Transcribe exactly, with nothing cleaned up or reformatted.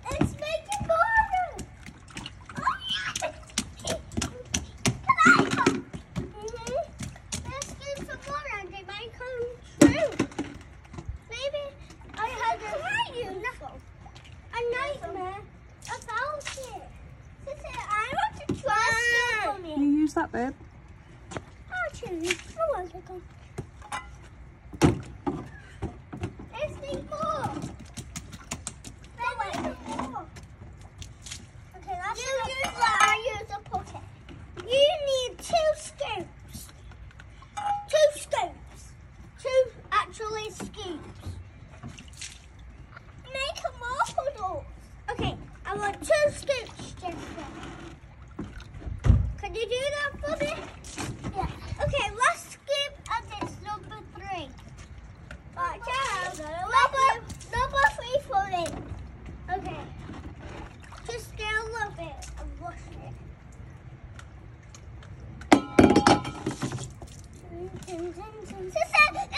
It's making more. Oh, yeah. Can I come? Mm-hmm. Let's do some more and it might come true. Maybe I had a, a nightmare about it. Sister, I want to try something. Can you use that, babe? Actually, I want to go. Let's need more. Let's need more. Okay, that's you enough. Use that, I use a pocket. You need two scoops. Two scoops. Two actually scoops. Make a more puddles. Okay, I want two scoops, Jennifer. Can you do that for me? Yeah. Okay, last scoop and it's number three. Right, down. Number, number three for me. Okay. Just get a little bit and wash it. Sister,